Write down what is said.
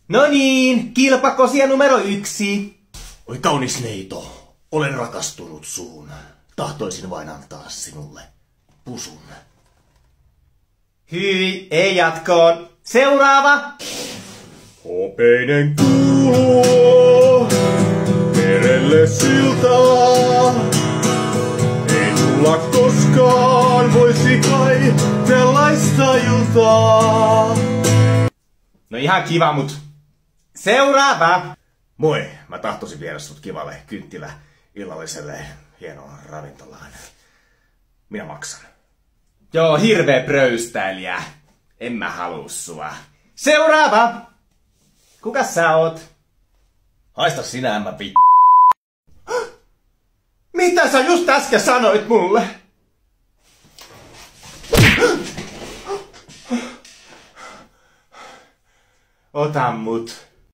No niin, kilpakosia numero 1. Oi kaunis neito, olen rakastunut suun. Tahtoisin vain antaa sinulle pusun. Hyi, ei jatkoon. Seuraava. Hopeinen kuuluu merelle siltaa. Ei tulla koskaan, voisi kai tällaista iltaa. No ihan kiva, mut seuraava. Moi, mä tahtoisin viedä sut kivalle kynttilä illalliselle hienoon ravintolaan. Minä maksan. Joo, hirveä pröystäilijä. En mä haluu sua. Seuraava. Kuka sä oot? Haista sinä, mä Mitä sä just äsken sanoit mulle? Ota mut.